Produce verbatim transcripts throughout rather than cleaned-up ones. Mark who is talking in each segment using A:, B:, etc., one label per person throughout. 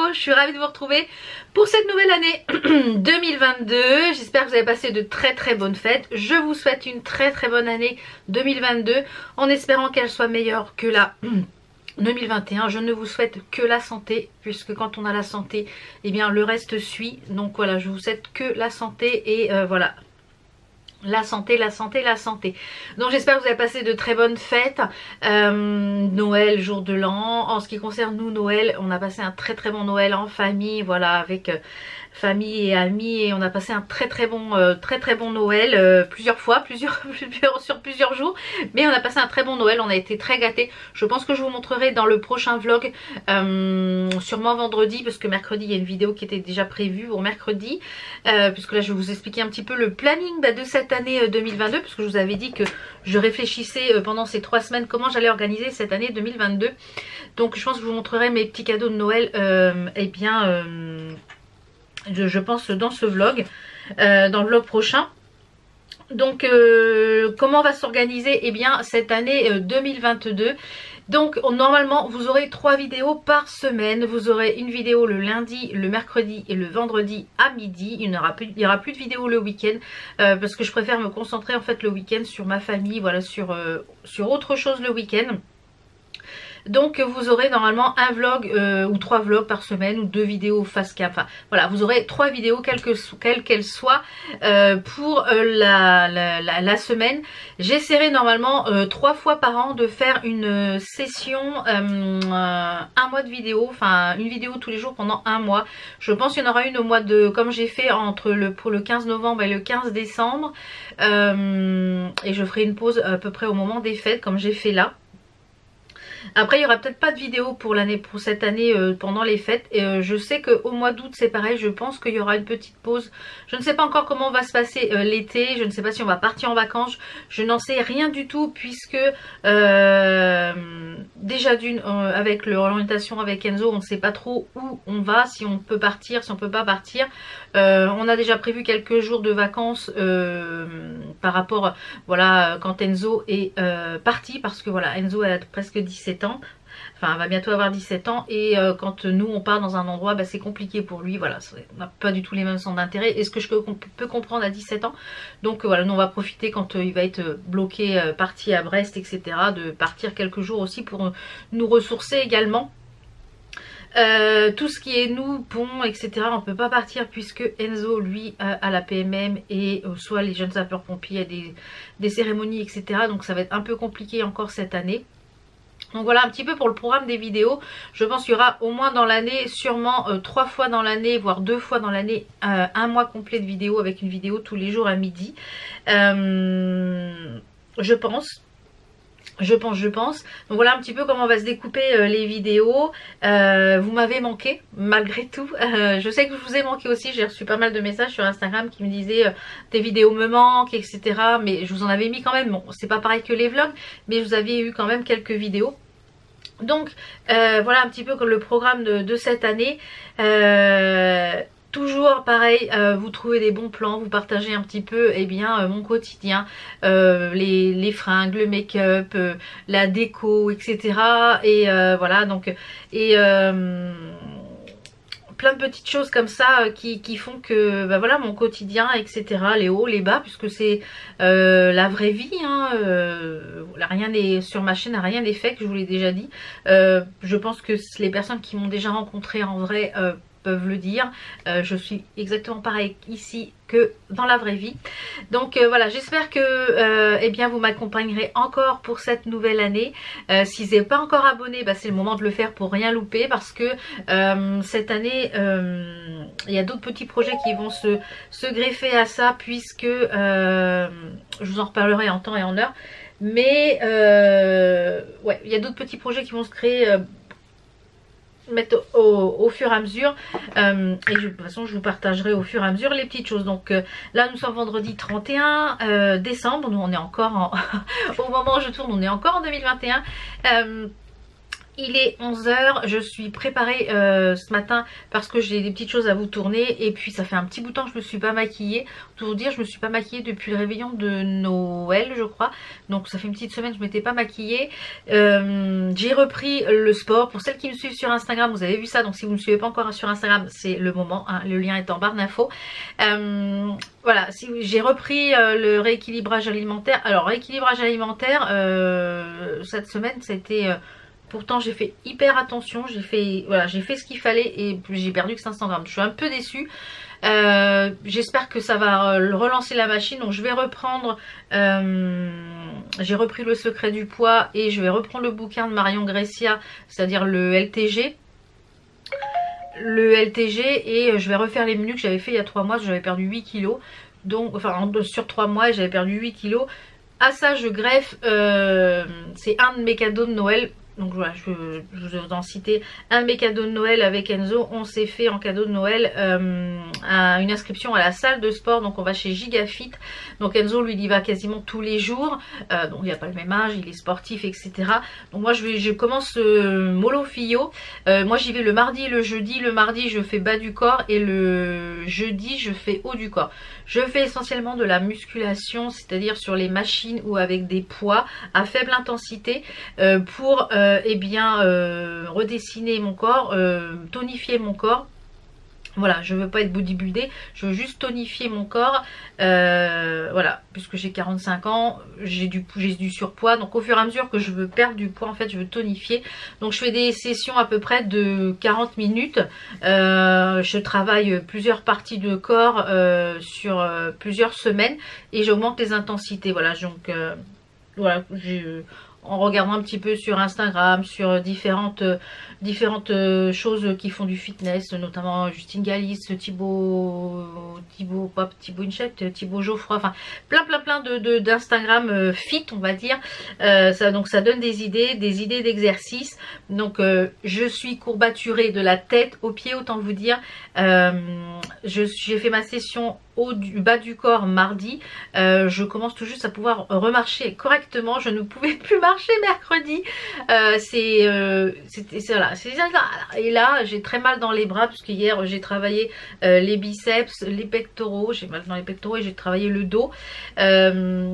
A: je suis ravie de vous retrouver pour cette nouvelle année deux mille vingt-deux. J'espère que vous avez passé de très très bonnes fêtes. Je vous souhaite une très très bonne année deux mille vingt-deux en espérant qu'elle soit meilleure que la deux mille vingt et un. Je ne vous souhaite que la santé, puisque quand on a la santé, eh bien le reste suit. Donc voilà, je vous souhaite que la santé et euh, voilà. La santé, la santé, la santé. Donc j'espère que vous avez passé de très bonnes fêtes. euh, Noël, jour de l'an. En ce qui concerne nous, Noël, on a passé un très très bon Noël en famille, voilà, avec euh, famille et amis, et on a passé un très très bon euh, très très bon Noël euh, plusieurs fois, plusieurs, plusieurs sur plusieurs jours, mais on a passé un très bon Noël, on a été très gâtés. Je pense que je vous montrerai dans le prochain vlog, euh, sûrement vendredi, parce que mercredi il y a une vidéo qui était déjà prévue pour mercredi, euh, puisque là je vais vous expliquer un petit peu le planning bah, de cette année deux mille vingt-deux, parce que je vous avais dit que je réfléchissais euh, pendant ces trois semaines comment j'allais organiser cette année deux mille vingt-deux. Donc je pense que je vous montrerai mes petits cadeaux de Noël, euh, et bien euh, Je, je pense dans ce vlog, euh, dans le vlog prochain. Donc euh, comment on va s'organiser? Eh bien cette année euh, deux mille vingt-deux, donc on, normalement vous aurez trois vidéos par semaine. Vous aurez une vidéo le lundi, le mercredi et le vendredi à midi. Il n'y aura plus, il y aura plus de vidéos le week-end, euh, parce que je préfère me concentrer en fait le week-end sur ma famille, voilà, sur, euh, sur autre chose le week-end. Donc vous aurez normalement un vlog euh, ou trois vlogs par semaine, ou deux vidéos face cam. Enfin voilà, vous aurez trois vidéos quelles qu'elles qu'elles soient euh, pour euh, la, la, la, la semaine. J'essaierai normalement euh, trois fois par an de faire une session, euh, un mois de vidéo, enfin une vidéo tous les jours pendant un mois. Je pense qu'il y en aura une au mois de, comme j'ai fait entre le, pour le quinze novembre et le quinze décembre. Euh, et je ferai une pause à peu près au moment des fêtes comme j'ai fait là. Après il n'y aura peut-être pas de vidéo pour l'année, pour cette année euh, pendant les fêtes. Et euh, je sais qu'au mois d'août c'est pareil, je pense qu'il y aura une petite pause. Je ne sais pas encore comment va se passer euh, l'été, je ne sais pas si on va partir en vacances, je n'en sais rien du tout, puisque euh, déjà d'une euh, avec l'orientation avec Enzo, on ne sait pas trop où on va, si on peut partir, si on peut pas partir. Euh, on a déjà prévu quelques jours de vacances euh, par rapport, voilà, quand Enzo est euh, parti, parce que voilà, Enzo a presque dix-sept ans, enfin elle va bientôt avoir dix-sept ans, et euh, quand nous on part dans un endroit, bah, c'est compliqué pour lui, voilà, on n'a pas du tout les mêmes centres d'intérêt, et ce que je peux comprendre à dix-sept ans. Donc voilà, nous on va profiter quand euh, il va être bloqué, euh, parti à Brest, etc., de partir quelques jours aussi pour euh, nous ressourcer également. Euh, tout ce qui est nous, pont, et cetera, on peut pas partir puisque Enzo lui euh, a la P M M, et euh, soit les jeunes sapeurs pompiers, des, des cérémonies, et cetera. Donc ça va être un peu compliqué encore cette année. Donc voilà un petit peu pour le programme des vidéos. Je pense qu'il y aura au moins dans l'année, sûrement euh, trois fois dans l'année, voire deux fois dans l'année, euh, un mois complet de vidéos, avec une vidéo tous les jours à midi. Euh, je pense. Je pense, je pense. Donc voilà un petit peu comment on va se découper euh, les vidéos. Euh, vous m'avez manqué, malgré tout. Euh, je sais que je vous ai manqué aussi. J'ai reçu pas mal de messages sur Instagram qui me disaient euh, tes vidéos me manquent, et cetera. Mais je vous en avais mis quand même. Bon, c'est pas pareil que les vlogs, mais vous aviez eu quand même quelques vidéos. Donc euh, voilà un petit peu comme le programme de, de cette année. Euh, Toujours pareil, euh, vous trouvez des bons plans, vous partagez un petit peu eh bien, euh, mon quotidien, euh, les, les fringues, le make-up, euh, la déco, et cetera. Et euh, voilà, donc, et euh, plein de petites choses comme ça euh, qui, qui font que bah voilà mon quotidien, et cetera. Les hauts, les bas, puisque c'est euh, la vraie vie, hein, euh, rien n'est sur ma chaîne, rien n'est fait, que je vous l'ai déjà dit. Euh, je pense que les personnes qui m'ont déjà rencontré en vrai euh, peuvent le dire. Euh, je suis exactement pareil ici que dans la vraie vie. Donc euh, voilà, j'espère que euh, eh bien vous m'accompagnerez encore pour cette nouvelle année. Euh, si vous n'êtes pas encore abonné, bah, c'est le moment de le faire pour rien louper, parce que euh, cette année euh, il y a d'autres petits projets qui vont se, se greffer à ça, puisque euh, je vous en reparlerai en temps et en heure. Mais euh, ouais, il y a d'autres petits projets qui vont se créer euh, mettre au, au fur et à mesure, euh, et je, de toute façon je vous partagerai au fur et à mesure les petites choses. Donc euh, là nous sommes vendredi trente et un euh, décembre, nous on est encore en au moment où je tourne, on est encore en deux mille vingt et un. euh, Il est onze heures, je suis préparée euh, ce matin parce que j'ai des petites choses à vous tourner et puis ça fait un petit bout de temps que je me suis pas maquillée. Pour vous dire, je me suis pas maquillée depuis le réveillon de Noël je crois, donc ça fait une petite semaine que je m'étais pas maquillée. Euh, j'ai repris le sport, pour celles qui me suivent sur Instagram vous avez vu ça, donc si vous ne me suivez pas encore sur Instagram c'est le moment, hein, le lien est en barre d'infos. Euh, voilà, si j'ai repris euh, le rééquilibrage alimentaire. Alors rééquilibrage alimentaire, euh, cette semaine ça a été... Euh, pourtant j'ai fait hyper attention, j'ai fait voilà, j'ai fait ce qu'il fallait et j'ai perdu que cinq cents grammes. Je suis un peu déçue. Euh, J'espère que ça va relancer la machine. Donc je vais reprendre, euh, j'ai repris le secret du poids et je vais reprendre le bouquin de Marion Grecia, c'est-à-dire le L T G. Le L T G et je vais refaire les menus que j'avais fait il y a trois mois. J'avais perdu huit kilos. Donc, enfin sur trois mois j'avais perdu huit kilos. À ça je greffe, euh, c'est un de mes cadeaux de Noël. Donc voilà, je, je vous en citer un de mes cadeaux de Noël avec Enzo. On s'est fait en cadeau de Noël euh, à une inscription à la salle de sport. Donc on va chez Gigafit. Donc Enzo lui il y va quasiment tous les jours. Euh, donc il n'a pas le même âge, il est sportif, et cetera. Donc moi je, vais, je commence euh, mollo fillo. Euh, moi j'y vais le mardi et le jeudi. Le mardi je fais bas du corps et le jeudi je fais haut du corps. Je fais essentiellement de la musculation, c'est-à-dire sur les machines ou avec des poids à faible intensité euh, pour... Euh, Euh, eh bien euh, redessiner mon corps, euh, tonifier mon corps. Voilà, je veux pas être bodybuildé, je veux juste tonifier mon corps. Euh, voilà, puisque j'ai quarante-cinq ans, j'ai du, j'ai du surpoids. Donc au fur et à mesure que je veux perdre du poids, en fait, je veux tonifier. Donc je fais des sessions à peu près de quarante minutes. Euh, je travaille plusieurs parties de corps euh, sur euh, plusieurs semaines et j'augmente les intensités. Voilà, donc euh, voilà, j'ai... en regardant un petit peu sur Instagram, sur différentes, différentes choses qui font du fitness, notamment Justine Galis, Thibaut, Thibaut, pas Thibaut Inchette, Thibaut Geoffroy, enfin plein plein plein de, de d'Instagram euh, fit on va dire. Euh, ça, donc ça donne des idées, des idées d'exercice. Donc euh, je suis courbaturée de la tête aux pieds, autant vous dire. Euh, j'ai fait ma session au du, bas du corps mardi. Euh, je commence tout juste à pouvoir remarcher correctement. Je ne pouvais plus marcher mercredi. Euh, c'est euh, voilà, et là j'ai très mal dans les bras parce que hier j'ai travaillé euh, les biceps, les pectoraux. J'ai mal dans les pectoraux et j'ai travaillé le dos. Euh,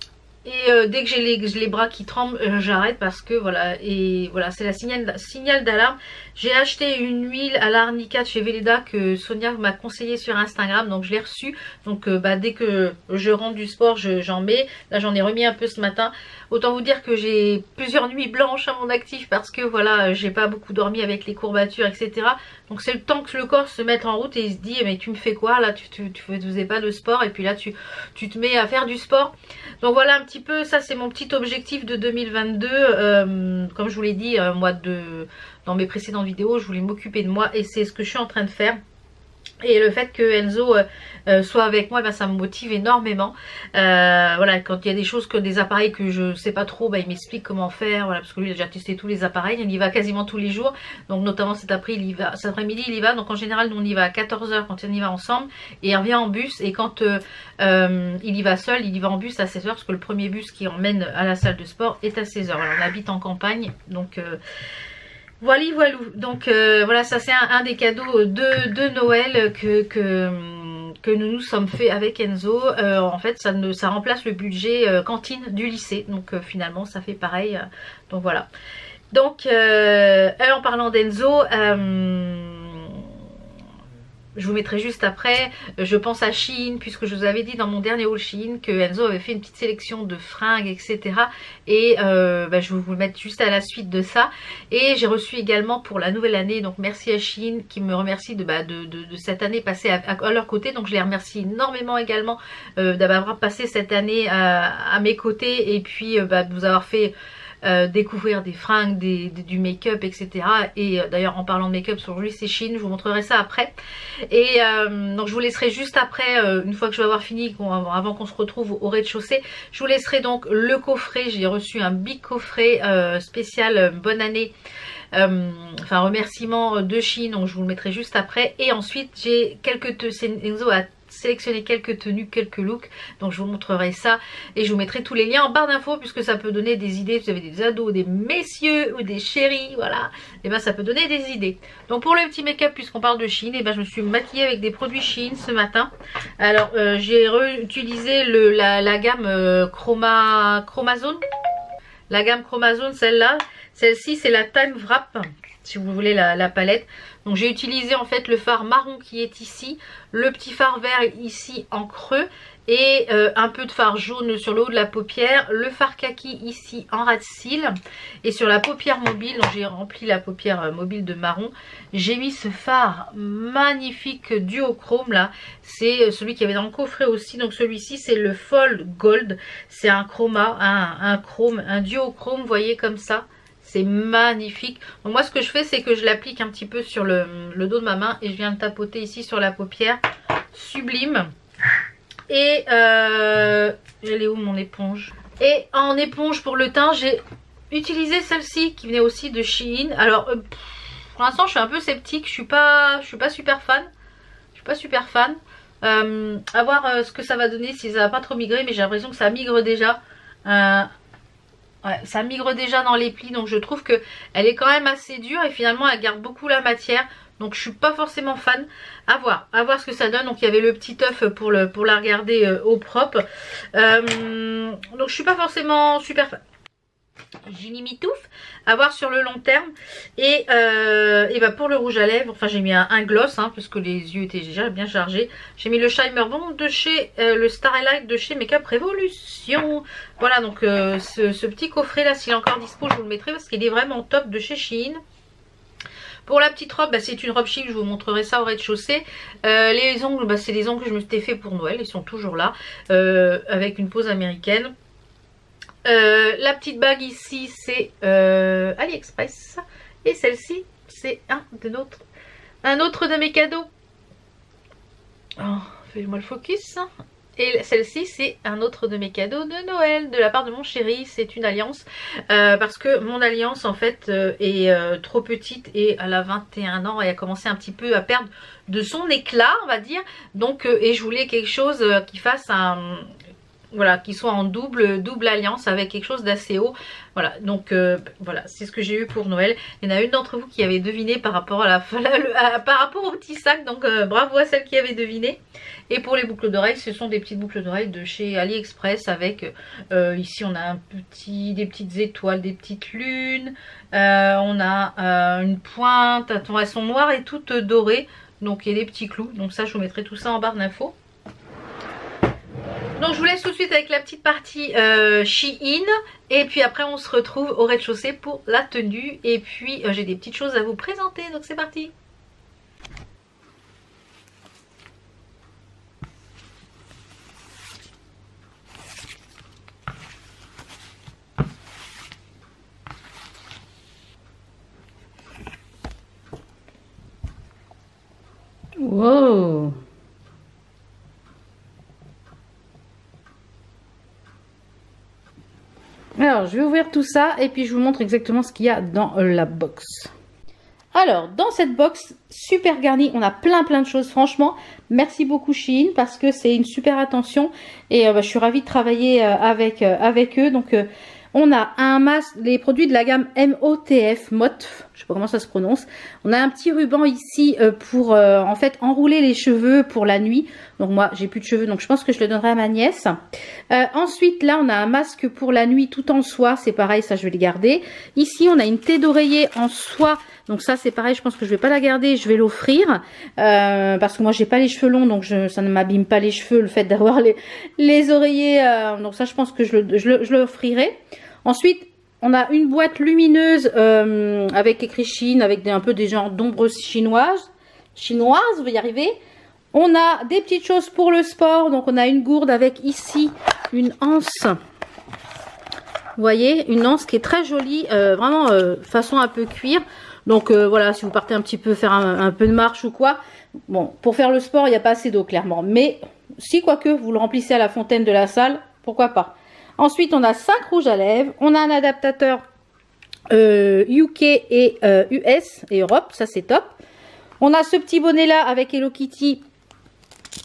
A: Et euh, dès que j'ai les, les bras qui tremblent, euh, j'arrête parce que voilà, et voilà, c'est la signal, signal d'alarme. J'ai acheté une huile à l'arnica de chez Velleda que Sonia m'a conseillé sur Instagram, donc je l'ai reçue. Donc euh, bah, dès que je rentre du sport, j'en mets. Là j'en ai remis un peu ce matin. Autant vous dire que j'ai plusieurs nuits blanches à mon actif parce que voilà, j'ai pas beaucoup dormi avec les courbatures, et cetera. Donc c'est le temps que le corps se mette en route et il se dit mais tu me fais quoi là, tu, tu, tu faisais pas de sport et puis là tu, tu te mets à faire du sport. Donc voilà un petit peu, ça c'est mon petit objectif de deux mille vingt-deux. Euh, comme je vous l'ai dit euh, moi de, dans mes précédentes vidéos, je voulais m'occuper de moi et c'est ce que je suis en train de faire. Et le fait que Enzo euh, euh, soit avec moi, ben, ça me motive énormément. Euh, voilà, quand il y a des choses, que des appareils que je sais pas trop, ben, il m'explique comment faire. Voilà, parce que lui il a déjà testé tous les appareils, il y va quasiment tous les jours. Donc notamment cet après-midi, il y va, cet après-midi il y va. Donc en général nous on y va à quatorze heures quand on y va ensemble. Et il revient en bus. Et quand euh, euh, il y va seul, il y va en bus à seize heures. Parce que le premier bus qui emmène à la salle de sport est à seize heures. Voilà, on habite en campagne. Donc... Euh, Voilà, voilà. Donc euh, voilà, ça c'est un, un des cadeaux de, de Noël que, que, que nous nous sommes fait avec Enzo. Euh, en fait, ça, ne, ça remplace le budget euh, cantine du lycée. Donc euh, finalement, ça fait pareil. Euh, donc voilà. Donc, euh, en parlant d'Enzo... Euh, je vous mettrai juste après, je pense à Shein, puisque je vous avais dit dans mon dernier haul Shein que Enzo avait fait une petite sélection de fringues, et cetera. Et euh, bah, je vais vous le mettre juste à la suite de ça. Et j'ai reçu également pour la nouvelle année, donc merci à Shein qui me remercie de, bah, de, de, de cette année passée à, à leur côté. Donc je les remercie énormément également euh, d'avoir passé cette année à, à mes côtés et puis euh, bah, de vous avoir fait... Euh, découvrir des fringues, des, des, du make-up, et cetera. Et euh, d'ailleurs en parlant de make-up sur lui c'est Shein, je vous montrerai ça après. Et euh, donc je vous laisserai juste après, euh, une fois que je vais avoir fini, qu avant qu'on se retrouve au rez-de-chaussée, je vous laisserai donc le coffret. J'ai reçu un big coffret euh, spécial euh, bonne année. Euh, enfin remerciement de Shein, donc je vous le mettrai juste après. Et ensuite j'ai quelques... Enzo a sélectionné quelques tenues, quelques looks. Donc je vous montrerai ça et je vous mettrai tous les liens en barre d'infos puisque ça peut donner des idées. Vous avez des ados, des messieurs ou des chéris, voilà. Et ben ça peut donner des idées. Donc pour le petit make-up, puisqu'on parle de Shein, et ben je me suis maquillée avec des produits Shein ce matin. Alors euh, j'ai réutilisé le, la, la gamme euh, Chroma, Chromazone. La gamme Chromazone, celle-là. Celle-ci c'est la Time Wrap, si vous voulez la, la palette. Donc j'ai utilisé en fait le fard marron qui est ici, le petit fard vert ici en creux et euh, un peu de fard jaune sur le haut de la paupière, le fard kaki ici en ras de cils et sur la paupière mobile, donc j'ai rempli la paupière mobile de marron, j'ai mis ce fard magnifique duochrome là, c'est celui qui avait dans le coffret aussi, donc celui-ci c'est le Fall Gold, c'est un chroma, un, un chrome, un duochrome, vous voyez comme ça. C'est magnifique. Donc moi ce que je fais c'est que je l'applique un petit peu sur le, le dos de ma main et je viens de tapoter ici sur la paupière. Sublime. Et euh, elle est où mon éponge? Et en éponge pour le teint j'ai utilisé celle-ci qui venait aussi de Shein. Alors euh, pour l'instant je suis un peu sceptique. Je suis pas, je suis pas super fan. Je suis pas super fan. Euh, à voir euh, ce que ça va donner si ça va pas trop migrer. Mais j'ai l'impression que ça migre déjà. Euh, Ouais, ça migre déjà dans les plis, donc je trouve que elle est quand même assez dure et finalement elle garde beaucoup la matière. Donc je suis pas forcément fan. À voir, à voir ce que ça donne. Donc il y avait le petit œuf pour, le, pour la regarder euh, au propre. Euh, donc je suis pas forcément super fan. J'ai mis mitouf à voir sur le long terme. Et, euh, et bah pour le rouge à lèvres, enfin j'ai mis un, un gloss hein, parce que les yeux étaient déjà bien chargés. J'ai mis le Shimmer Bond de chez euh, le Starlight de chez Makeup Revolution. Voilà donc euh, ce, ce petit coffret là, s'il est encore dispo, je vous le mettrai parce qu'il est vraiment top de chez Shein. Pour la petite robe, bah, c'est une robe chic, je vous montrerai ça au rez-de-chaussée. Euh, les ongles, bah, c'est les ongles que je me suis fait pour Noël, ils sont toujours là, euh, avec une pose américaine. Euh, la petite bague ici c'est euh, AliExpress et celle-ci c'est un de notre un autre de mes cadeaux. Oh, fais-moi le focus. Et celle-ci c'est un autre de mes cadeaux de Noël de la part de mon chéri. C'est une alliance euh, parce que mon alliance en fait euh, est euh, trop petite et elle a vingt et un ans et a commencé un petit peu à perdre de son éclat on va dire. Donc euh, et je voulais quelque chose euh, qui fasse un voilà, qui soit en double double alliance avec quelque chose d'assez haut. Voilà, donc euh, voilà, c'est ce que j'ai eu pour Noël. Il y en a une d'entre vous qui avait deviné par rapport à la, à, par rapport au petit sac, donc euh, bravo à celle qui avait deviné. Et pour les boucles d'oreilles, ce sont des petites boucles d'oreilles de chez AliExpress avec euh, ici on a un petit, des petites étoiles, des petites lunes, euh, on a euh, une pointe, attends, elles sont noires et toutes dorées, donc il y a des petits clous. Donc ça, je vous mettrai tout ça en barre d'infos. Donc je vous laisse tout de suite avec la petite partie euh, Shein et puis après on se retrouve au rez-de-chaussée pour la tenue et puis euh, j'ai des petites choses à vous présenter, donc c'est parti. Wow. Alors je vais ouvrir tout ça et puis je vous montre exactement ce qu'il y a dans la box. Alors dans cette box super garnie, on a plein plein de choses. Franchement merci beaucoup Shein parce que c'est une super attention et euh, bah, je suis ravie de travailler euh, avec, euh, avec eux. Donc euh, on a un masque, les produits de la gamme M O T F, M O T F, je sais pas comment ça se prononce. On a un petit ruban ici euh, pour euh, en fait enrouler les cheveux pour la nuit. Donc moi j'ai plus de cheveux donc je pense que je le donnerai à ma nièce. Euh, ensuite là on a un masque pour la nuit tout en soie, c'est pareil, ça je vais le garder. Ici on a une tête d'oreiller en soie. Donc ça c'est pareil, je pense que je vais pas la garder, je vais l'offrir euh, parce que moi j'ai pas les cheveux longs donc je, ça ne m'abîme pas les cheveux le fait d'avoir les, les oreillers. Euh, donc ça je pense que je le, je le, je l'offrirai. Ensuite on a une boîte lumineuse euh, avec écrit Shein avec des, un peu des genres d'ombres chinoises. Chinoises, vous y arriver. On a des petites choses pour le sport. Donc on a une gourde avec ici une anse. Vous voyez, une anse qui est très jolie, euh, vraiment euh, façon un peu cuir. Donc euh, voilà, si vous partez un petit peu faire un, un peu de marche ou quoi. Bon, pour faire le sport, il n'y a pas assez d'eau clairement. Mais si quoique vous le remplissez à la fontaine de la salle, pourquoi pas. Ensuite, on a cinq rouges à lèvres. On a un adaptateur euh, U K et euh, U S et Europe. Ça, c'est top. On a ce petit bonnet là avec Hello Kitty.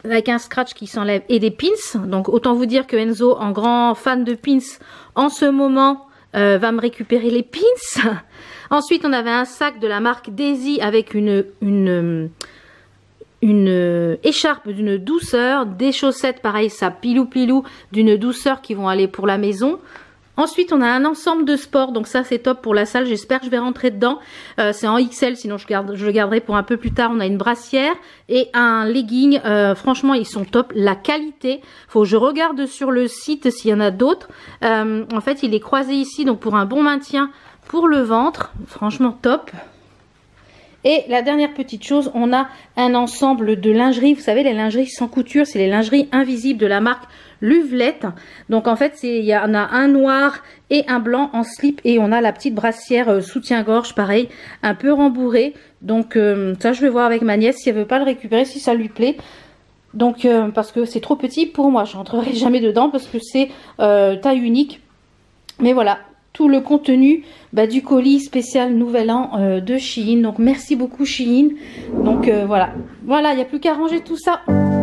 A: avec un scratch qui s'enlève et des pins. Donc autant vous dire que Enzo, en grand fan de pins, en ce moment euh, va me récupérer les pins. Ensuite on avait un sac de la marque Daisy avec une, une, une écharpe d'une douceur, des chaussettes pareil, ça pilou pilou d'une douceur qui vont aller pour la maison. Ensuite, on a un ensemble de sport, donc ça c'est top pour la salle. J'espère que je vais rentrer dedans. Euh, c'est en X L, sinon je, garde, je le garderai pour un peu plus tard. On a une brassière et un legging. Euh, franchement, ils sont top. La qualité, faut que je regarde sur le site s'il y en a d'autres. Euh, en fait, il est croisé ici, donc pour un bon maintien pour le ventre. Franchement, top. Et la dernière petite chose, on a un ensemble de lingerie. Vous savez, les lingeries sans couture, c'est les lingeries invisibles de la marque Luvelette. Donc en fait, il y en a un noir et un blanc en slip. Et on a la petite brassière euh, soutien-gorge, pareil, un peu rembourrée. Donc euh, ça, je vais voir avec ma nièce si elle veut pas le récupérer, si ça lui plaît. Donc euh, parce que c'est trop petit pour moi. Je rentrerai jamais dedans parce que c'est euh, taille unique. Mais voilà. Tout le contenu bah, du colis spécial Nouvel An euh, de Shein. Donc merci beaucoup Shein. Donc euh, voilà. Voilà, il n'y a plus qu'à ranger tout ça.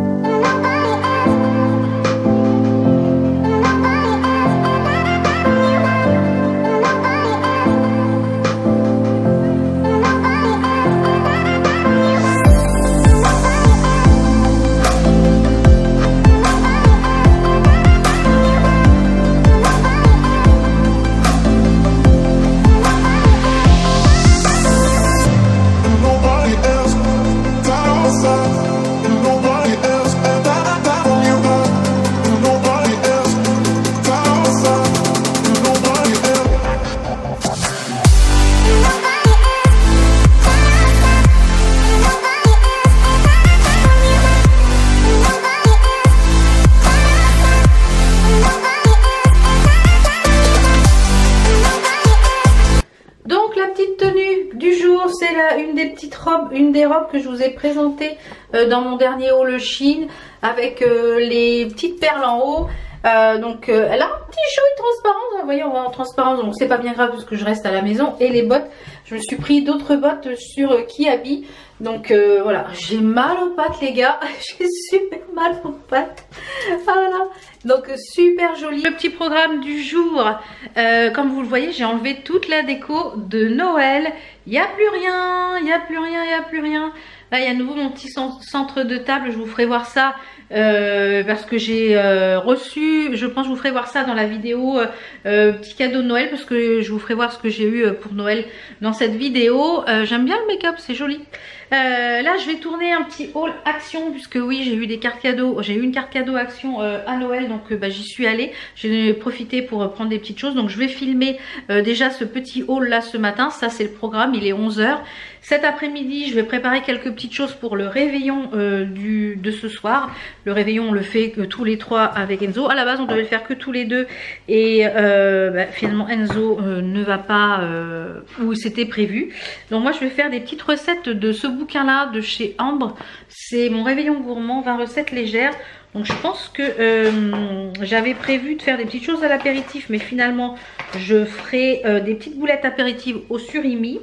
A: Une des petites robes, une des robes que je vous ai présentées euh, dans mon dernier haul Shein avec euh, les petites perles en haut. Euh, donc euh, elle a un petit chouï transparent, vous voyez, on va en transparence, donc c'est pas bien grave parce que je reste à la maison. Et les bottes, je me suis pris d'autres bottes sur euh, Kiabi. Donc euh, voilà, j'ai mal aux pattes les gars, j'ai super mal aux pattes. Voilà, donc super joli. Le petit programme du jour, euh, comme vous le voyez, j'ai enlevé toute la déco de Noël. Il n'y a plus rien, il n'y a plus rien, il n'y a plus rien. Là, il y a à nouveau mon petit centre de table, je vous ferai voir ça. Euh, parce que j'ai euh, reçu, je pense que je vous ferai voir ça dans la vidéo euh, petit cadeau de Noël, parce que je vous ferai voir ce que j'ai eu pour Noël dans cette vidéo. Euh, j'aime bien le make-up, c'est joli. Euh, là je vais tourner un petit haul action, puisque oui j'ai eu des cartes cadeaux, j'ai eu une carte cadeau action euh, à Noël, donc euh, bah, j'y suis allée, j'ai profité pour euh, prendre des petites choses. Donc je vais filmer euh, déjà ce petit haul là ce matin, ça c'est le programme, il est onze heures. Cet après-midi, je vais préparer quelques petites choses pour le réveillon euh, du, de ce soir. Le réveillon, on le fait que tous les trois avec Enzo. À la base, on devait le faire que tous les deux. Et euh, bah, finalement, Enzo euh, ne va pas euh, où c'était prévu. Donc moi, je vais faire des petites recettes de ce bouquin-là de chez Ambre. C'est mon réveillon gourmand, vingt recettes légères. Donc je pense que euh, j'avais prévu de faire des petites choses à l'apéritif. Mais finalement, je ferai euh, des petites boulettes apéritives au surimi.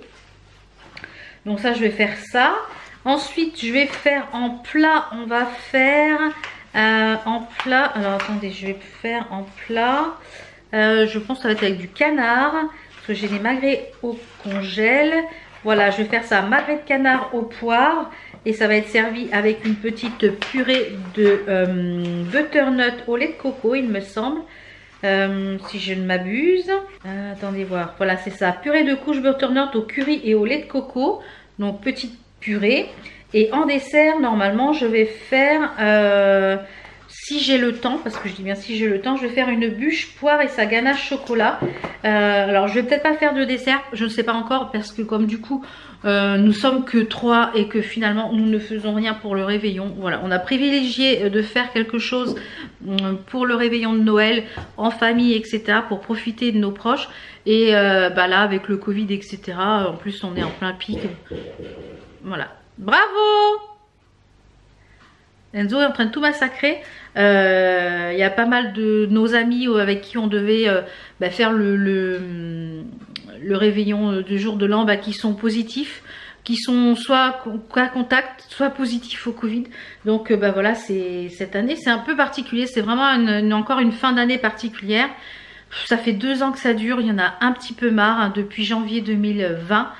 A: Donc ça, je vais faire ça. Ensuite, je vais faire en plat, on va faire euh, en plat. Alors attendez, je vais faire en plat. Euh, je pense que ça va être avec du canard, parce que j'ai des magrets au congèle. Voilà, je vais faire ça, magret de canard au poire. Et ça va être servi avec une petite purée de euh, butternut au lait de coco, il me semble. Euh, si je ne m'abuse. Euh, attendez voir. Voilà, c'est ça. Purée de couche butternut au curry et au lait de coco. Donc petite purée. Et en dessert, normalement, je vais faire, euh, si j'ai le temps, parce que je dis bien si j'ai le temps, je vais faire une bûche poire et sa ganache chocolat. Euh, alors, je vais peut-être pas faire de dessert, je ne sais pas encore, parce que comme du coup, euh, nous sommes que trois et que finalement, nous ne faisons rien pour le réveillon. Voilà, on a privilégié de faire quelque chose pour le réveillon de Noël, en famille, et cetera, pour profiter de nos proches. Et euh, bah là, avec le Covid, et cetera, en plus, on est en plein pic. Voilà. Bravo! Enzo est en train de tout massacrer. Il euh, y a pas mal de nos amis avec qui on devait euh, bah, faire le, le, le réveillon du jour de l'an bah, qui sont positifs. qui sont soit cas contact, soit positifs au Covid. Donc euh, bah voilà, c'est cette année, c'est un peu particulier. C'est vraiment une, une, encore une fin d'année particulière. Ça fait deux ans que ça dure. Il y en a un petit peu marre hein, depuis janvier deux mille vingt.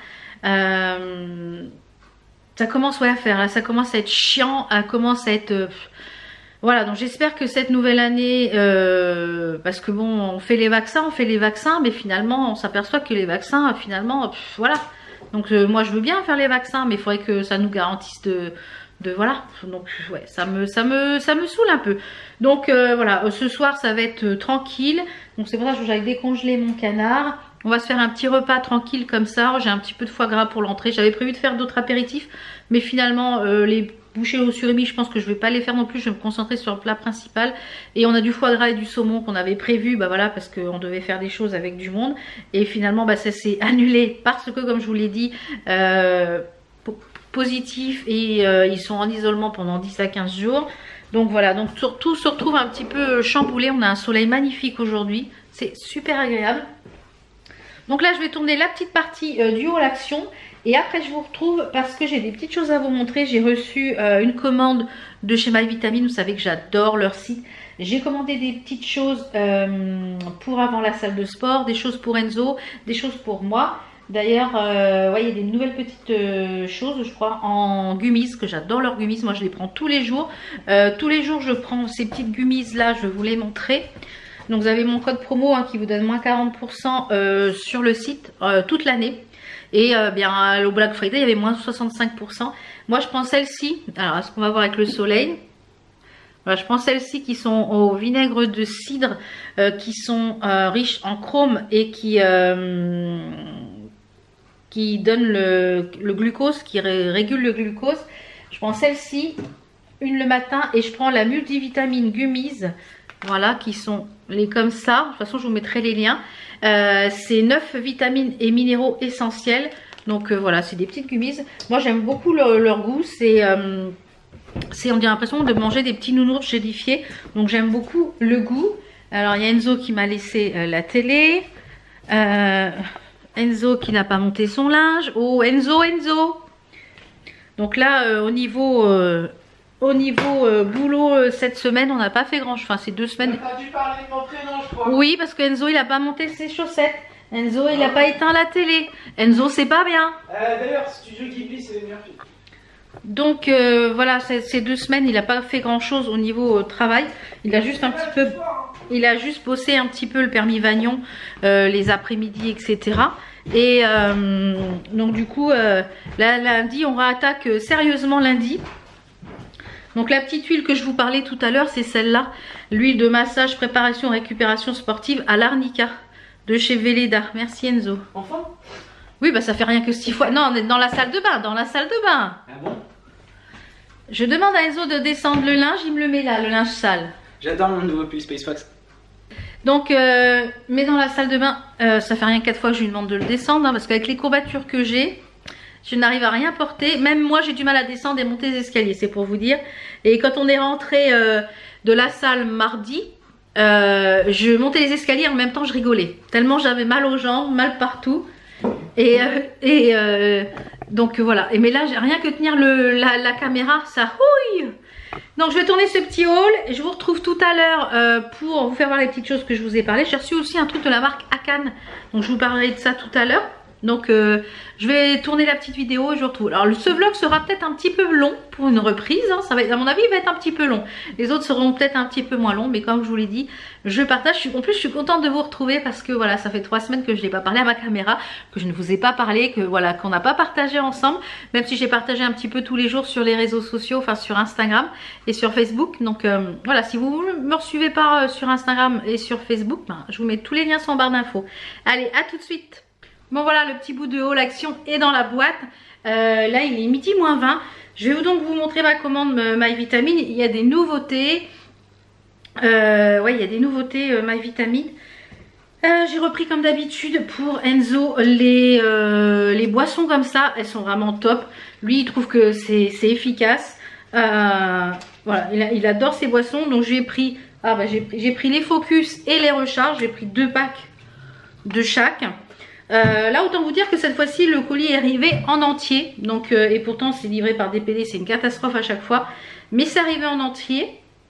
A: Euh, ça commence ouais, à faire. Là, ça commence à être chiant. Ça commence à être... Euh, voilà, donc j'espère que cette nouvelle année, euh, parce que bon, on fait les vaccins, on fait les vaccins, mais finalement, on s'aperçoit que les vaccins, finalement, pff, voilà. Donc euh, moi, je veux bien faire les vaccins, mais il faudrait que ça nous garantisse de, de voilà. Donc ouais, ça me, ça me, ça me saoule un peu. Donc euh, voilà, ce soir, ça va être euh, tranquille. Donc c'est pour ça que j'allais décongeler mon canard. On va se faire un petit repas tranquille comme ça. J'ai un petit peu de foie gras pour l'entrée. J'avais prévu de faire d'autres apéritifs, mais finalement, euh, les bouchées au surimi, je pense que je vais pas les faire non plus. Je vais me concentrer sur le plat principal. Et on a du foie gras et du saumon qu'on avait prévu, bah voilà, parce qu'on devait faire des choses avec du monde. Et finalement, bah ça s'est annulé parce que, comme je vous l'ai dit, euh, positif et euh, ils sont en isolement pendant dix à quinze jours. Donc voilà, donc tout se retrouve un petit peu chamboulé. On a un soleil magnifique aujourd'hui. C'est super agréable. Donc là, je vais tourner la petite partie euh, du haul action. Et après, je vous retrouve parce que j'ai des petites choses à vous montrer. J'ai reçu euh, une commande de chez MyVitamine. Vous savez que j'adore leur site. J'ai commandé des petites choses euh, pour avant la salle de sport, des choses pour Enzo, des choses pour moi. D'ailleurs, euh, ouais, il y a des nouvelles petites euh, choses, je crois, en gummies, que j'adore leurs gummies. Moi, je les prends tous les jours. Euh, tous les jours, je prends ces petites gummies là, je vais vous les montrer. Donc, vous avez mon code promo hein, qui vous donne moins quarante pour cent euh, sur le site euh, toute l'année. Et euh, bien, au Black Friday, il y avait moins soixante-cinq pour cent. Moi, je prends celle-ci. Alors, est-ce qu'on va voir avec le soleil? Voilà, je prends celles-ci qui sont au vinaigre de cidre, euh, qui sont euh, riches en chrome et qui... Euh, qui donne le, le glucose, qui ré, régule le glucose. Je prends celle-ci, une le matin, et je prends la multivitamine gummies, voilà, qui sont les comme ça. De toute façon, je vous mettrai les liens. Euh, c'est neuf vitamines et minéraux essentiels. Donc euh, voilà, c'est des petites gummies. Moi, j'aime beaucoup leur, leur goût. C'est, euh, on dirait l'impression de manger des petits nounours gélifiés. Donc j'aime beaucoup le goût. Alors, il y a Enzo qui m'a laissé euh, la télé. Euh... Enzo qui n'a pas monté son linge. Oh Enzo, Enzo. Donc là euh, au niveau euh, au niveau euh, boulot euh, cette semaine on n'a pas fait grand chose. Enfin ces deux semaines.
B: Tu as dû parler de mon prénom je crois.
A: Oui parce que Enzo il n'a pas monté ses chaussettes. Enzo il n'a pas éteint la télé. Enzo c'est pas bien.
B: Euh, D'ailleurs Studio Ghibli c'est les meilleures filles.
A: Donc euh, voilà ces deux semaines il n'a pas fait grand chose au niveau euh, travail. Il a juste un petit peu... Il a juste bossé un petit peu le permis Vagnon euh, les après-midi, et cetera. Et euh, donc du coup, euh, là, lundi, on réattaque euh, sérieusement lundi. Donc la petite huile que je vous parlais tout à l'heure, c'est celle-là. L'huile de massage, préparation, récupération sportive à l'arnica de chez Velleda. Merci Enzo.
B: Enfin?
A: Oui, bah ça fait rien que six fois. Non, on est dans la salle de bain, dans la salle de bain.
B: Ah bon?
A: Je demande à Enzo de descendre le linge, il me le met là, le linge sale.
B: J'adore mon nouveau pull Space Fox.
A: Donc, euh, mais dans la salle de bain, euh, ça fait rien quatre fois que je lui demande de le descendre, hein, parce qu'avec les courbatures que j'ai, je n'arrive à rien porter. Même moi, j'ai du mal à descendre et monter les escaliers, c'est pour vous dire. Et quand on est rentré euh, de la salle mardi, euh, je montais les escaliers et en même temps je rigolais. Tellement j'avais mal aux jambes, mal partout. Et, euh, et euh, donc voilà. Et mais là, rien que tenir le, la, la caméra, ça houille. Donc je vais tourner ce petit haul et je vous retrouve tout à l'heure euh, pour vous faire voir les petites choses que je vous ai parlé. J'ai reçu aussi un truc de la marque Akan, donc je vous parlerai de ça tout à l'heure. Donc euh, je vais tourner la petite vidéo et je vous retrouve. Alors ce vlog sera peut-être un petit peu long pour une reprise, hein. Ça va être, à mon avis il va être un petit peu long. Les autres seront peut-être un petit peu moins longs, mais comme je vous l'ai dit, je partage. En plus je suis contente de vous retrouver parce que voilà, ça fait trois semaines que je n'ai pas parlé à ma caméra, que je ne vous ai pas parlé, que voilà, qu'on n'a pas partagé ensemble, même si j'ai partagé un petit peu tous les jours sur les réseaux sociaux, enfin sur Instagram et sur Facebook. Donc euh, voilà, si vous ne me suivez pas euh, sur Instagram et sur Facebook, ben, je vous mets tous les liens en barre d'infos. Allez, à tout de suite. Bon voilà, le petit bout de haul action est dans la boîte. Euh, là il est midi moins vingt. Je vais donc vous montrer ma commande MyVitamine. Il y a des nouveautés. Euh, ouais, il y a des nouveautés euh, MyVitamine. Euh, J'ai repris comme d'habitude pour Enzo les, euh, les boissons comme ça. Elles sont vraiment top. Lui il trouve que c'est efficace. Euh, voilà, il, a, il adore ces boissons. Donc j'ai pris, ah bah, j'ai pris les Focus et les Recharge. J'ai pris deux packs de chaque. Euh, là autant vous dire que cette fois-ci le colis est arrivé en entier. Donc, euh, et pourtant c'est livré par D P D, c'est une catastrophe à chaque fois. Mais c'est arrivé en entier.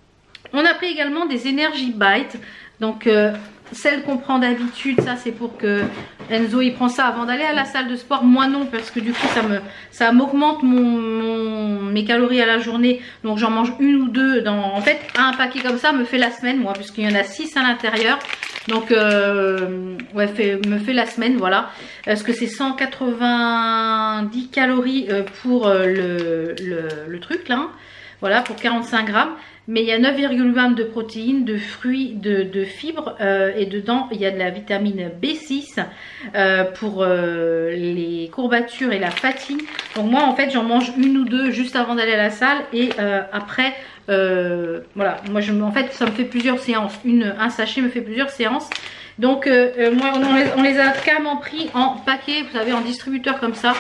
A: On a pris également des Energy Bites. Donc euh, celle qu'on prend d'habitude, ça c'est pour que Enzo il prend ça avant d'aller à la salle de sport. Moi non, parce que du coup ça me ça m'augmente mon, mon mes calories à la journée. Donc j'en mange une ou deux. Dans, en fait un paquet comme ça me fait la semaine moi, puisqu'il y en a six à l'intérieur. Donc euh, ouais, fait, me fait la semaine, voilà. Parce que c'est cent quatre-vingt-dix calories pour le, le, le truc là. Voilà, pour quarante-cinq grammes. Mais il y a neuf virgule vingt de protéines, de fruits, de, de fibres. Euh, et dedans, il y a de la vitamine B six euh, pour euh, les courbatures et la fatigue. Donc moi, en fait, j'en mange une ou deux juste avant d'aller à la salle. Et euh, après, euh, voilà. Moi, je, en fait, ça me fait plusieurs séances. Une, un sachet me fait plusieurs séances. Donc, euh, moi, on les, on les a carrément pris en paquet, vous savez, en distributeur comme ça.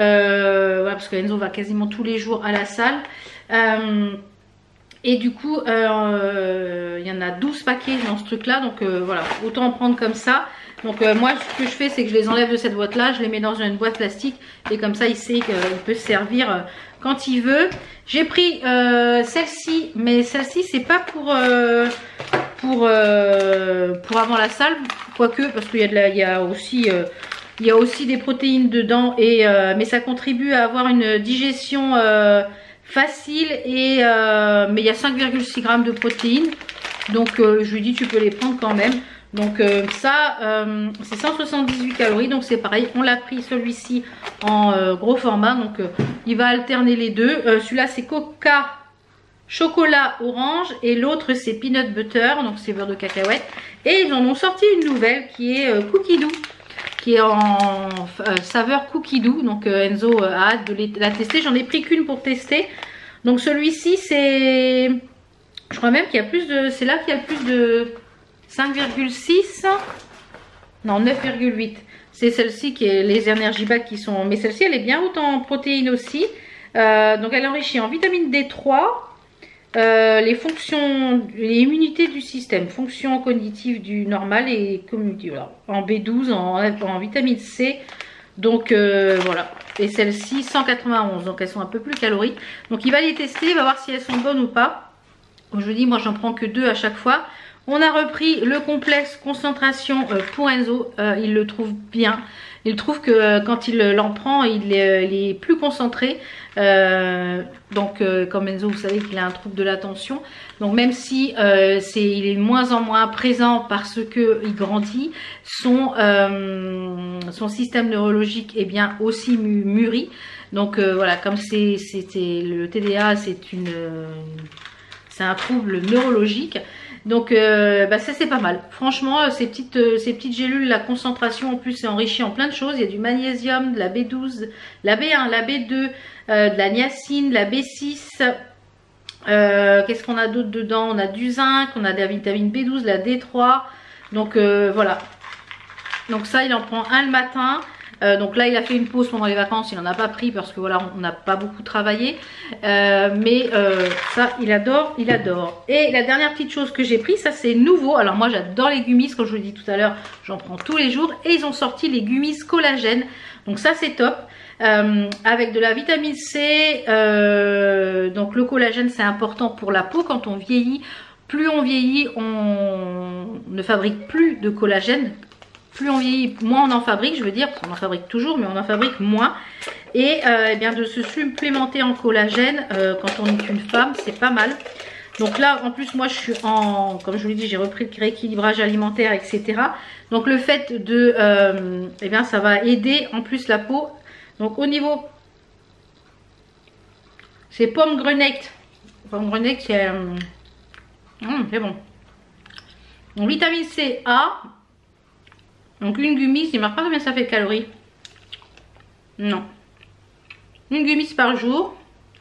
A: Euh, voilà, parce que Enzo va quasiment tous les jours à la salle. Euh, et du coup il euh, y en a douze paquets dans ce truc là, donc euh, voilà, autant en prendre comme ça. Donc euh, moi ce que je fais, c'est que je les enlève de cette boîte là, je les mets dans une boîte plastique et comme ça il sait qu'il peut se servir euh, quand il veut. J'ai pris euh, celle-ci, mais celle-ci c'est pas pour euh, pour euh, pour avant la salle, quoique, parce qu'il y a de la, il y a aussi euh, il y a aussi des protéines dedans, et euh, mais ça contribue à avoir une digestion euh, facile, et euh, mais il y a cinq virgule six grammes de protéines, donc euh, je lui dis tu peux les prendre quand même. Donc euh, ça euh, c'est cent soixante-dix-huit calories, donc c'est pareil, on l'a pris celui-ci en euh, gros format, donc euh, il va alterner les deux. Euh, celui-là c'est coca chocolat orange et l'autre c'est peanut butter, donc c'est beurre de cacahuète, et ils en ont sorti une nouvelle qui est euh, cookie doux, qui est en euh, saveur cookie doux. Donc euh, Enzo euh, a hâte de les, la tester. J'en ai pris qu'une pour tester. Donc celui-ci c'est, je crois même qu'il y a plus de, c'est là qu'il y a plus de cinq virgule six, non neuf virgule huit. C'est celle-ci qui est les Energy Bites qui sont, mais celle-ci elle est bien haute en protéines aussi. Euh, donc elle est enrichie en vitamine D trois. Euh, les fonctions, les immunités du système, fonctions cognitives du normal et cognitives, voilà, en B douze, en, en vitamine C, donc euh, voilà. Et celle-ci cent quatre-vingt-onze, donc elles sont un peu plus caloriques. Donc il va les tester, il va voir si elles sont bonnes ou pas. Comme je vous dis, moi j'en prends que deux à chaque fois. On a repris le complexe concentration pour Enzo, euh, il le trouve bien. Il trouve que euh, quand il l'en prend, il est, il est plus concentré. Euh, donc euh, comme Enzo, vous savez qu'il a un trouble de l'attention. Donc même si euh, c'est, il est de moins en moins présent parce que il grandit, son, euh, son système neurologique est bien aussi mu mûri. Donc euh, voilà, comme c'est c'était le T D A, c'est une, c'est un trouble neurologique. Donc euh, bah ça c'est pas mal. Franchement ces petites, euh, ces petites gélules, la concentration en plus c'est enrichi en plein de choses. Il y a du magnésium, de la B douze, la B un, la B deux, euh, de la niacine, de la B six. Euh, Qu'est-ce qu'on a d'autre dedans? On a du zinc, on a de la vitamine B douze, la D trois. Donc euh, voilà. Donc ça il en prend un le matin. Euh, donc là il a fait une pause pendant les vacances, il n'en a pas pris parce que voilà on n'a pas beaucoup travaillé, euh, mais euh, ça il adore, il adore. Et la dernière petite chose que j'ai pris, ça c'est nouveau, alors moi j'adore les gummies, comme je vous l'ai dit tout à l'heure, j'en prends tous les jours, et ils ont sorti les gummies collagène, donc ça c'est top, euh, avec de la vitamine C, euh, donc le collagène c'est important pour la peau quand on vieillit. Plus on vieillit, on ne fabrique plus de collagène. Plus on vieillit, moins on en fabrique, je veux dire, parce qu'on en fabrique toujours, mais on en fabrique moins. Et euh, eh bien de se supplémenter en collagène euh, quand on est une femme, c'est pas mal. Donc là, en plus, moi, je suis en, comme je vous l'ai dit, j'ai repris le rééquilibrage alimentaire, et cetera. Donc le fait de, euh, eh bien, ça va aider en plus la peau. Donc au niveau, c'est pomme grenette. Pomme grenette, c'est, euh, mmh, c'est bon. Donc vitamine C, A. Donc une gummies, il ne marque pas combien ça fait de calories. Non. Une gummies par jour.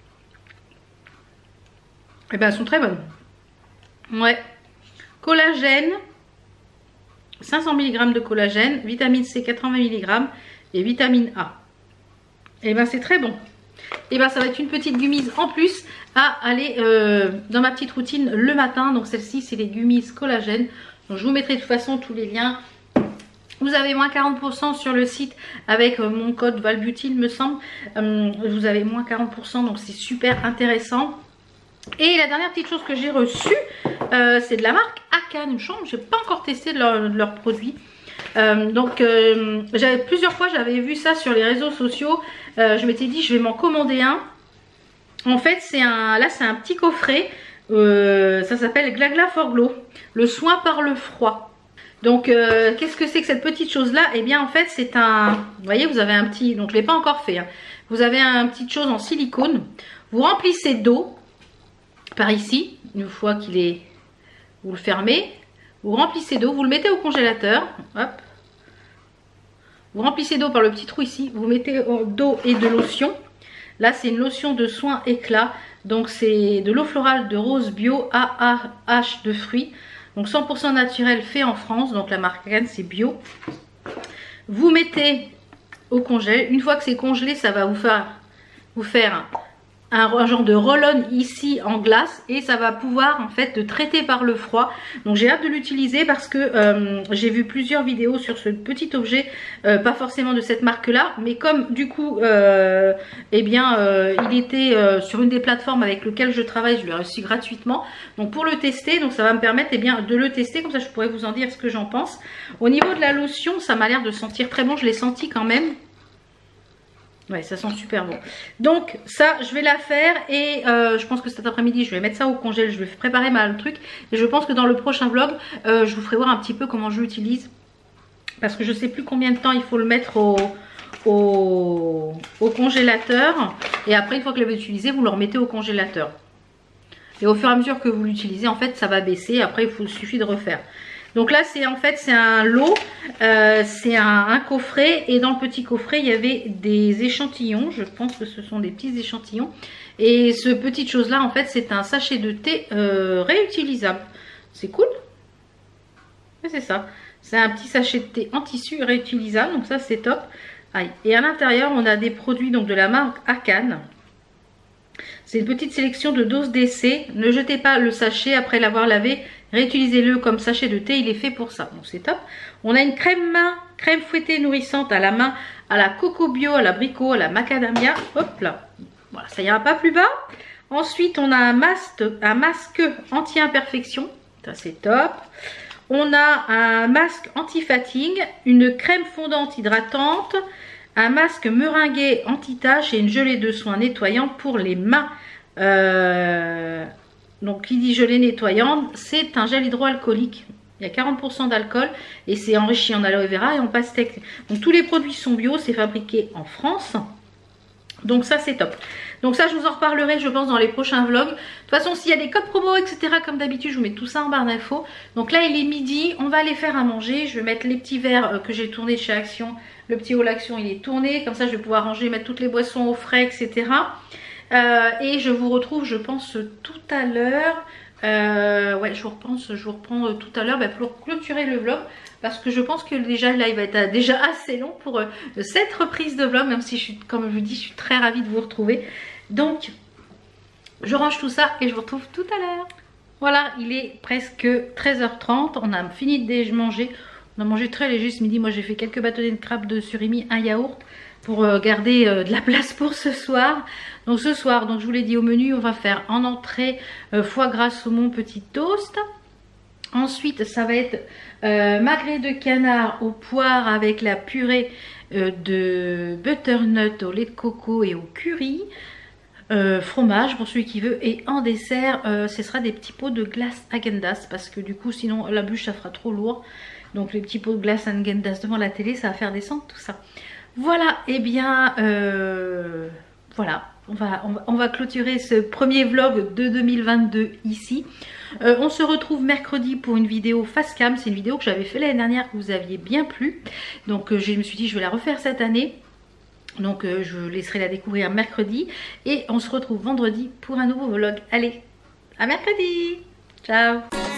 A: Et bien elles sont très bonnes. Ouais. Collagène. cinq cents milligrammes de collagène. Vitamine C quatre-vingts milligrammes. Et vitamine A. Et bien c'est très bon. Et bien ça va être une petite gummies en plus à aller euh, dans ma petite routine le matin. Donc celle-ci c'est les gummies collagène. Donc je vous mettrai de toute façon tous les liens Vous avez moins quarante pour cent sur le site avec euh, mon code Valbeauty, il me semble. Euh, vous avez moins quarante pour cent, donc c'est super intéressant. Et la dernière petite chose que j'ai reçue, euh, c'est de la marque Akan. Je n'ai pas encore testé de leurs leur produits. Euh, donc euh, j'avais plusieurs fois j'avais vu ça sur les réseaux sociaux. Euh, je m'étais dit je vais m'en commander un. En fait c'est un là c'est un petit coffret. Euh, ça s'appelle Glagla for Glow, le soin par le froid. Donc euh, qu'est-ce que c'est que cette petite chose là? Eh bien en fait c'est un, vous voyez vous avez un petit, donc je ne l'ai pas encore fait, hein. Vous avez un petite chose en silicone, vous remplissez d'eau par ici, une fois qu'il est, vous le fermez, vous remplissez d'eau, vous le mettez au congélateur, hop, vous remplissez d'eau par le petit trou ici, vous mettez d'eau et de lotion. Là c'est une lotion de soin éclat, donc c'est de l'eau florale de rose bio A A H de fruits. Donc cent pour cent naturel fait en France, donc la marque Akan c'est bio. Vous mettez au congèle, une fois que c'est congelé ça va vous faire, vous faire un, un genre de roll-on ici en glace et ça va pouvoir en fait de traiter par le froid. Donc j'ai hâte de l'utiliser parce que euh, j'ai vu plusieurs vidéos sur ce petit objet, euh, pas forcément de cette marque là, mais comme du coup euh, eh bien euh, il était euh, sur une des plateformes avec lesquelles je travaille, je l'ai reçu gratuitement, donc pour le tester, donc ça va me permettre eh bien de le tester, comme ça je pourrais vous en dire ce que j'en pense. Au niveau de la lotion, ça m'a l'air de sentir très bon, je l'ai senti quand même. Ouais, ça sent super bon. Donc ça, je vais la faire et euh, je pense que cet après-midi, je vais mettre ça au congèle. Je vais préparer ma, le truc. Et je pense que dans le prochain vlog, euh, je vous ferai voir un petit peu comment je l'utilise. Parce que je ne sais plus combien de temps il faut le mettre au, au, au congélateur. Et après, une fois que vous l'avez utilisé, vous le remettez au congélateur. Et au fur et à mesure que vous l'utilisez, en fait, ça va baisser. Après, il faut, il suffit de refaire. Donc là c'est en fait c'est un lot, euh, c'est un, un coffret et dans le petit coffret il y avait des échantillons, je pense que ce sont des petits échantillons. Et ce petite chose là en fait c'est un sachet de thé euh, réutilisable. C'est cool. C'est ça, c'est un petit sachet de thé en tissu réutilisable, donc ça c'est top. Aïe. Et à l'intérieur on a des produits donc de la marque Akan. C'est une petite sélection de doses d'essai. Ne jetez pas le sachet après l'avoir lavé. Réutilisez-le comme sachet de thé. Il est fait pour ça. Donc c'est top. On a une crème main, crème fouettée nourrissante à la main, à la coco bio, à l'abricot, à la macadamia. Hop là. Voilà, ça ira pas plus bas. Ensuite, on a un masque, un masque anti-imperfection. Ça c'est top. On a un masque anti-fatigue, une crème fondante hydratante, un masque meringué anti-tache et une gelée de soin nettoyante pour les mains. Euh, donc qui dit gelée nettoyante, c'est un gel hydroalcoolique. Il y a quarante pour cent d'alcool et c'est enrichi en aloe vera et en pastèque. Donc tous les produits sont bio, c'est fabriqué en France. Donc ça c'est top. Donc ça je vous en reparlerai je pense dans les prochains vlogs. De toute façon s'il y a des codes promo etc comme d'habitude je vous mets tout ça en barre d'infos. Donc là il est midi, on va aller faire à manger. Je vais mettre les petits verres que j'ai tournés chez Action. Le petit haul Action il est tourné. Comme ça je vais pouvoir ranger, mettre toutes les boissons au frais etc. Euh, et je vous retrouve je pense tout à l'heure. Euh, ouais je vous repense, je vous reprends tout à l'heure bah, pour clôturer le vlog. Parce que je pense que déjà là il va être déjà assez long pour euh, cette reprise de vlog. Même si je suis, comme je vous dis, je suis très ravie de vous retrouver. Donc je range tout ça et je vous retrouve tout à l'heure. Voilà, il est presque treize heures trente. On a fini de manger. On a mangé très léger ce midi. Moi j'ai fait quelques bâtonnets de crabes de surimi, un yaourt. Pour euh, garder euh, de la place pour ce soir. Donc ce soir, donc je vous l'ai dit au menu, on va faire en entrée euh, foie gras saumon petit toast. Ensuite, ça va être euh, magret de canard au poire avec la purée euh, de butternut au lait de coco et au curry. Euh, fromage pour celui qui veut. Et en dessert, euh, ce sera des petits pots de glace Häagen-Dazs. Parce que du coup, sinon la bûche, ça fera trop lourd. Donc les petits pots de glace Häagen-Dazs devant la télé, ça va faire descendre tout ça. Voilà, et eh bien, euh, voilà. On va, on, va, on va clôturer ce premier vlog de deux mille vingt-deux ici. Euh, on se retrouve mercredi pour une vidéo face cam. C'est une vidéo que j'avais fait l'année dernière que vous aviez bien plu. Donc euh, je me suis dit je vais la refaire cette année. Donc euh, je laisserai la découvrir mercredi. Et on se retrouve vendredi pour un nouveau vlog. Allez, à mercredi. Ciao.